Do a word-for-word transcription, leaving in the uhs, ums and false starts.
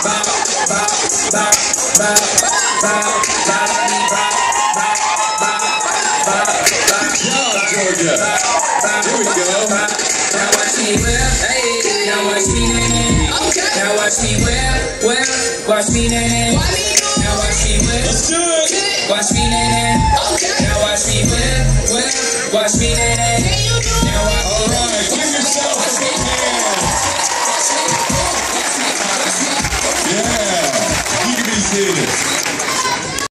Georgia. Here we go. Now watch me whip, hey. Now watch me nay. Now watch me whip, whip. Watch me nay. Now watch me whip. Let's do it. Watch me nay. Now watch me whip, whip. Watch me nay. Now watch me.